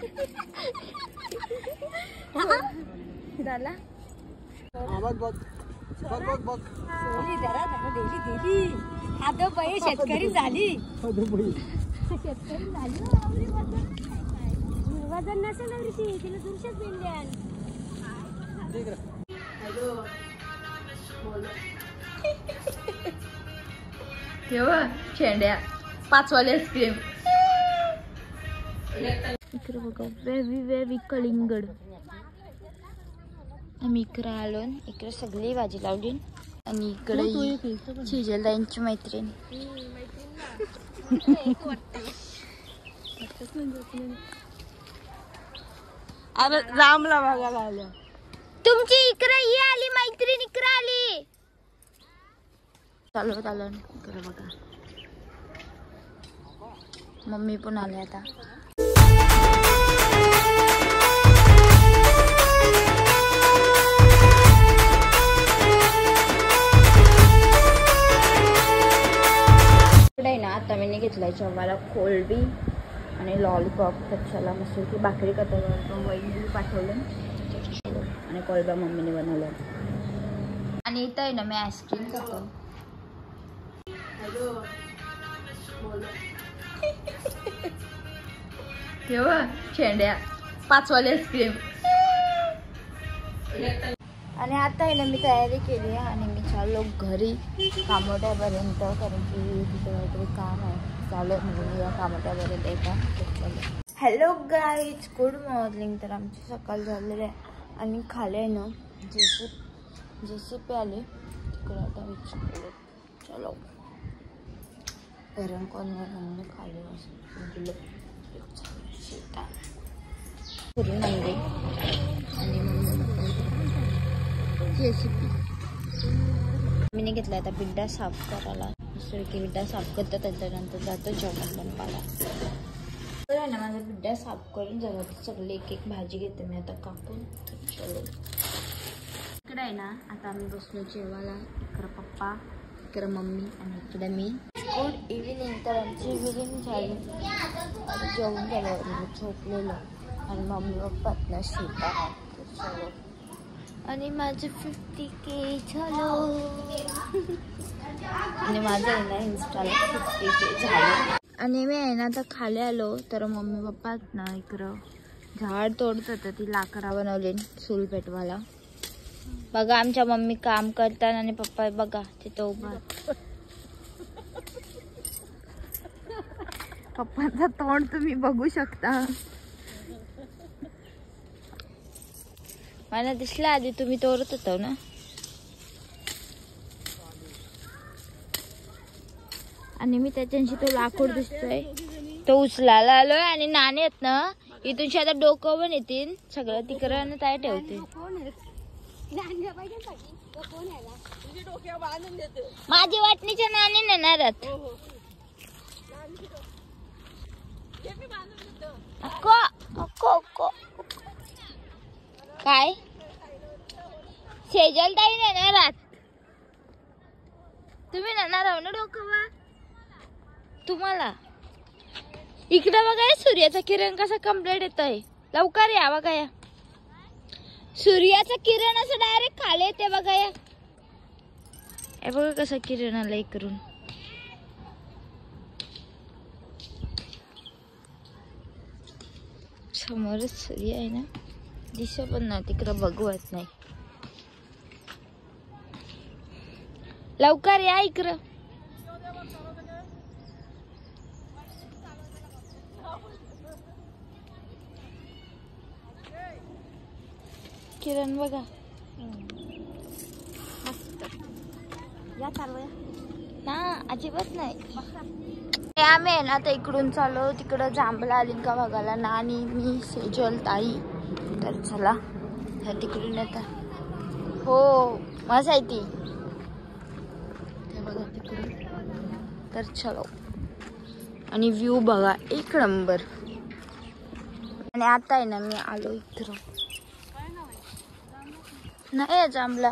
झाला शेतकरी झाली वजन नसेल तिला दुसऱ्याच बिंद्यान तेव्हा शेंड्या 5 वाले आईस्क्रीम इकडे बघा वेवी कलिंगड आम्ही इकडे आलो इकडे सगळी भाजी लावली आणि इकडे शिजलदाईंची मैत्रीण अरे रामला बघायला आलं तुमची इकडे ही आली मैत्रीण इकडे आली चालवत आलो इकडे बघा मम्मी पण आले आता ना आता मी घेतलाय जेवायला कोलबी आणि लॉलीपॉप त्याच्याला मस्त की भाकरी करता वहिनी पाठवलं आणि कोलबा मम्मीने बनवलं आणि इथं आहे ना मी आईस्क्रीम खातो तेव्हा शेंड्या 5 वाले आईस्क्रीम आणि आता आहे ना मी तयारी केली आहे आणि मी चाललो घरी कामोट्यापर्यंत कारण की तिथे काहीतरी काम आहे चालू म्हणजे या कामोट्यापर्यंत एका हॅलो गाईज गुड मॉर्निंग तर आमची सकाळ झालेली आहे आणि खाली आहे ना जेसीपी आले तिकडे आता विचारलं चलो गरम कोण खाली आणि जेसीपी मी घेतला आता बिड्डा साफ करायला की बिड्डा साफ करतो त्याच्यानंतर जातो जेवण बनवायला तर आहे ना माझा बिड्डा साफ करून झाला सगळी एक भाजी घेते मी आता कापून चलो इकडे आहे ना आता आम्ही बसलो जेवायला इकडं पप्पा इकडं मम्मी आणि इकडे मी गुड इव्हिनिंग तर आमची इव्हिनिंग झाली आता जेवण झालं म्हणजे झोपलेलं आणि मम्मी पप्पातनं शिकता चलो आणि माझं 50K झालं आणि माझं आहे ना इंस्टाला 50K झालं आणि मी आहे ना आता खाली आलो तर मम्मी पप्पा ना इकडं झाड तोडत होतं ती लाकडा बनवली चूल पेटवायला बघा आमच्या मम्मी काम करतात आणि पप्पा बघा तिथं उभा पप्पांचं तोंड तुम्ही बघू शकता मला दिसला आधी तुम्ही तोडत होता ना आणि मी त्याच्याशी तो लाकूड दिसतोय तो उचलायला आलोय आणि नाणे आहेत ना इथून आता डोकं पण येतील सगळं तिकडं काय ठेवते माझी वाटणीच्या नाणी नेणार काय सेजलताई नेणार तुम्ही नेणार आहो ना डोकं तुम्हाला इकडे बघा सूर्याचा किरण कसा कम्प्लीट येतोय लवकर या बघा या सूर्याचा किरण असं डायरेक्ट खाली येते बघा या हे बघा कसा किरण आला इकडून समोरच सूर्य आहे ना दिसत पण नाही तिकडं बघवत नाही लवकर या इकडं किरण बघा या चालूया ना अजिबात नाही आम्ही आहे ना आता इकडून चालू तिकडं जांभळा आली का बघायला ना आणि मी सेजल ताई तर चला तिकडून आता हो मजा आहे ती बघा तिकडून तर चलो आणि व्ह्यू बघा 1 नंबर आणि आता आहे ना मी आलो इकडं नाही जांभळा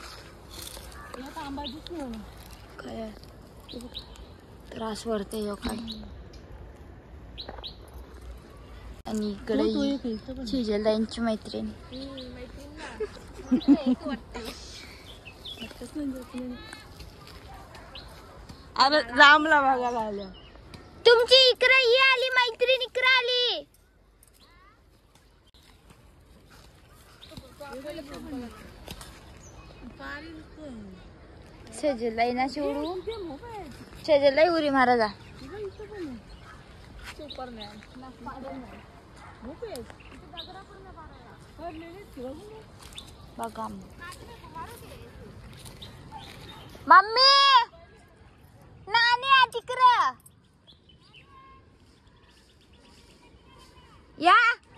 काय त्रास वरते आणि इकडे शेजारदारांची मैत्रीण. अरे रामला बघायला आलं. तुमची इकडे ही आली मैत्रीण, इकडे आली. शेजारलाई ना सोडू, शेजारलाई उरी महाराजा. बघा मम्मी नानी आ तिकडं या.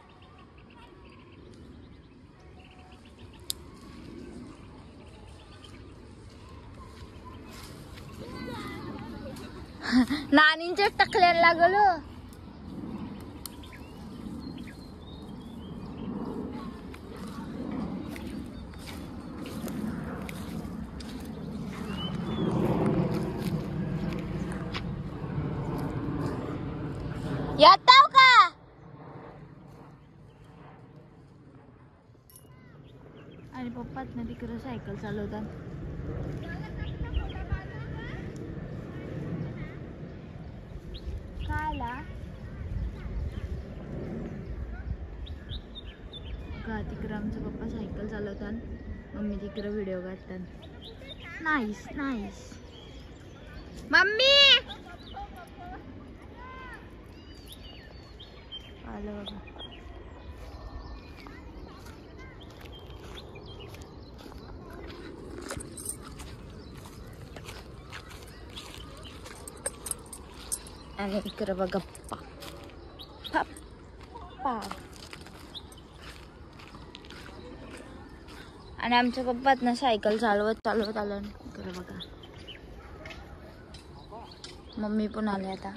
नानींच्या टकल्याला लागलो. येताव का? आणि पप्पाच ना तिकडे सायकल चालवतात. काला का तिकडे आमचे पप्पा सायकल चालवतात, मम्मी तिकडे व्हिडिओ काढतात. Nice nice. मम्मी आलं बघा. आणि इकडे बघा पप्पा पप्पा. आणि आमच्या पप्पात ना सायकल चालवत आलं. इकडे बघा मम्मी पण आले आता.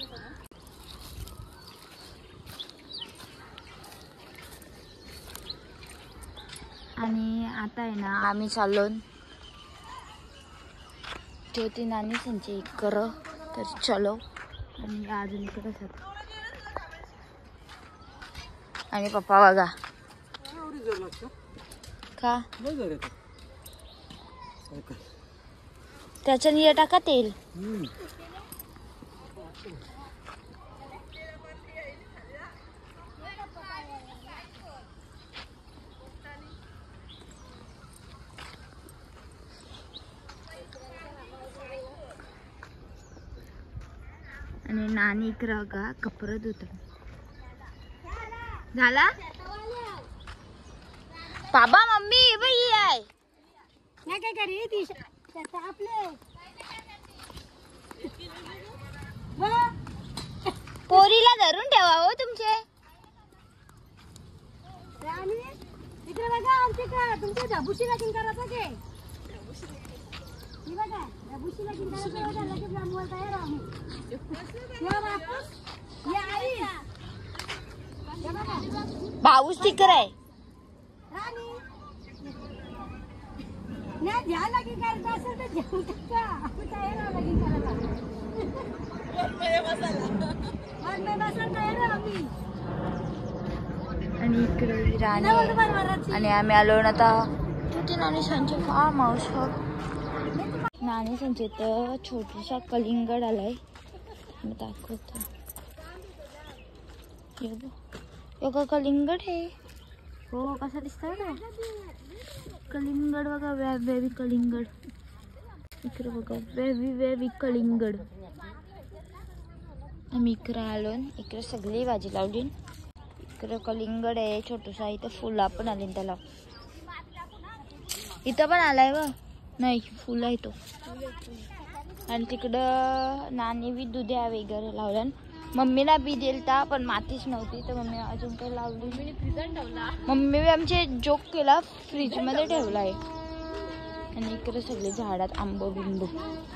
आणि आता आहे ना आम्ही चाललो होती नानी संची कर, तर चलो. आणि अजून इकडे आणि पप्पा बघा का त्याच्याने ये टाका तेल. आणि नानी इकडं का कपडे धुत झाला. बाबा मम्मी बाई आहे नाही काय करी ती आपले पोरीला धरून ठेवा हो तुमचे. आणि इकडे बघा आमचे का तुमच्या ढबुशी लगीन करायचं के बघा. ढबुशी लगीन करायचं बघा. लगेच लांबवर तयार आम्ही. भाऊच तिकडे आहे. ध्यान लगीन करायचं असेल तर घेऊन टाका. आपण तयार आहो लगीन करायला. तयार आम्ही. आणि इकडे राणी. आणि आम्ही आलो ना आता तिथे नानी संचे फार्म हाऊस. नानी संचे तर छोटूसा कलिंगड आलाय. मी दाखवतो. योगा कलिंगड आहे हो. कसा दिसतोय ना कलिंगड बघा. वेवी कलिंगड. इकडे बघा वेवी कलिंगड. आम्ही इकडे आलो. इकडे सगळी भाजी लावली. इकडे कलिंगड आहे छोटूसा. इथं फुला पण आली त्याला. इथं पण आलाय व नाही फुल आहे तो. आणि तिकडं नानी बी दुध्या वगैरे लावल्या. मम्मीला बी दिलता पण मातीच नव्हती तर मम्मी अजून काही लावली. मम्मी बी आमचे जोक केला फ्रीज मध्ये ठेवलाय. आणि इकडे सगळे झाडात आंबो बिंबू.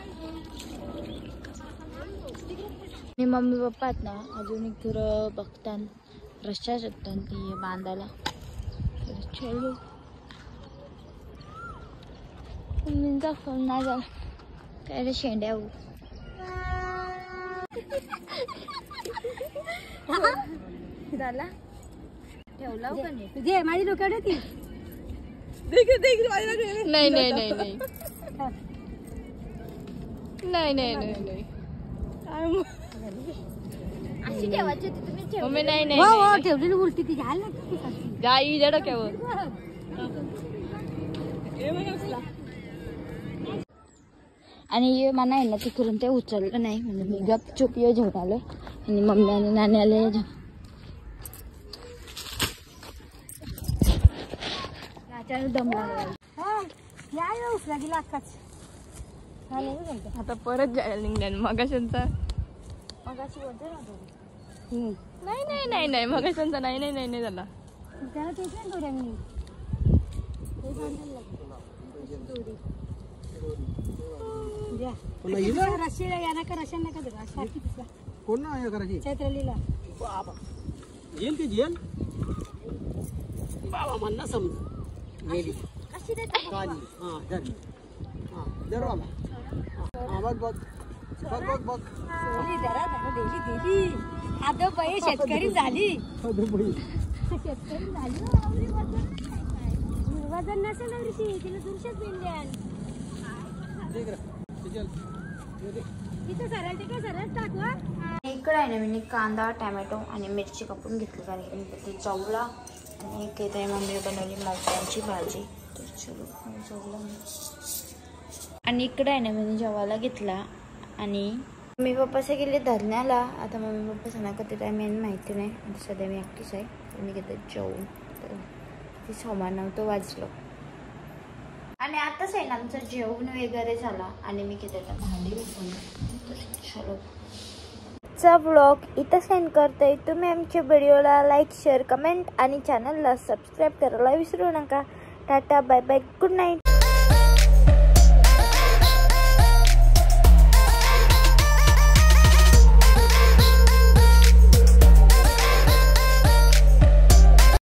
आणि मम्मी पप्पा आहेत ना अजून इकडं बघतात रस्त्या शकतात ती बांधायला. चलो मम्मीचा फोन नाही झाला काय शेंड्या झाला. ठेवला का नाही? तुझे माझी डोक्यावर होती. नाही नाही नाही नाही नाही नाही नाही अशी ठेवायची होती तुम्ही ठेवली नाही नाही हो हो ठेवलेली उलटी ती घ्यायला लागते. जाई जड डोक्यावर. आणि मला आहे ना तिकडून ते उचललं नाही म्हणजे मी गपचूप ये घेऊन आलो आणि मम्मी आणि नानी आले दम या उचला गेला अक्काच. आता परत जायला निघल्या मगाशांचा नाही नाही नाही नाही मगाशांचा नाही नाही नाही नाही झाला त्याला तेच नाही दोऱ्या मी रशीला या नका रशा नका देऊ सारखी दिसला कोण ना हे करायची चैत्रलीला बाबा येईल की जेल बाबा म्हणणं समजा गेली कशी देते काली हां धर हां धर बाबा हां बघ बघ बघ बघ बघ सोडली जरा दिली दिली आता बाई शेतकरी झाली शेतकरी झाली वजन नसेल ऋषी तिला दुरशाच मिळल्या ठीक रे चल तिथं सरळ तिकडे सरळ टाकवा. इकडे आहे ना मी कांदा टोमॅटो आणि मिरची कापून घेतली कारण की ती चवला आणि एक इथे मम्मी बनवली मौक्यांची भाजी तर चलो चवला आणि इकडे आहे ना मी जेवायला घेतला आणि मम्मी पप्पाचे गेले धरण्याला. आता मम्मी पप्पा सांगा कधी टाईम यांनी माहिती नाही आणि सध्या मी एकटीच आहे तर मी घेते जेवून तर ती 9:09 वाजलं आणि आताच आहे ना आमचं जेवण वगैरे झाला आणि मी किती भांडी उठून चलो चा व्लॉग इथं सेंड करते. तुम्ही आमच्या व्हिडिओला लाईक शेअर कमेंट आणि चॅनलला सबस्क्राईब करायला विसरू नका. Tata bye bye good night.